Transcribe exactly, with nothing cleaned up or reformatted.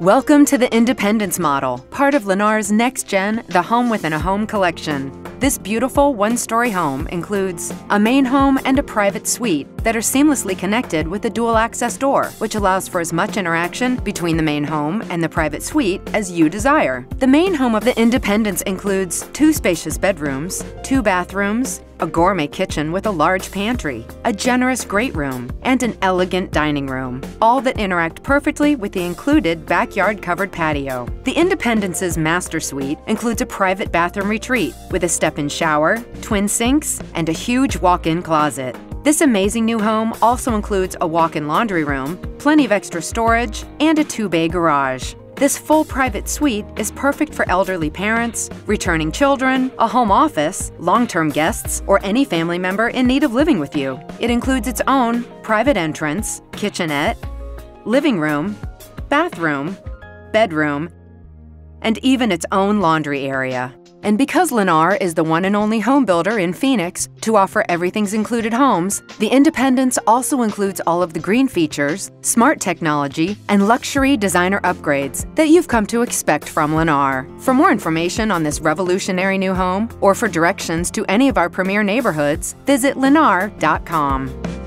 Welcome to the Independence model, part of Lennar's next-gen The Home Within a Home collection. This beautiful one-story home includes a main home and a private suite that are seamlessly connected with a dual-access door, which allows for as much interaction between the main home and the private suite as you desire. The main home of the Independence includes two spacious bedrooms, two bathrooms, a gourmet kitchen with a large pantry, a generous great room, and an elegant dining room, all that interact perfectly with the included backyard-covered patio. The Independence's master suite includes a private bathroom retreat with a step-in shower, twin sinks, and a huge walk-in closet. This amazing new home also includes a walk-in laundry room, plenty of extra storage, and a two-bay garage. This full private suite is perfect for elderly parents, returning children, a home office, long-term guests, or any family member in need of living with you. It includes its own private entrance, kitchenette, living room, bathroom, bedroom, and even its own laundry area. And because Lennar is the one and only home builder in Phoenix to offer everything's included homes, the Independence also includes all of the green features, smart technology, and luxury designer upgrades that you've come to expect from Lennar. For more information on this revolutionary new home, or for directions to any of our premier neighborhoods, visit lennar dot com.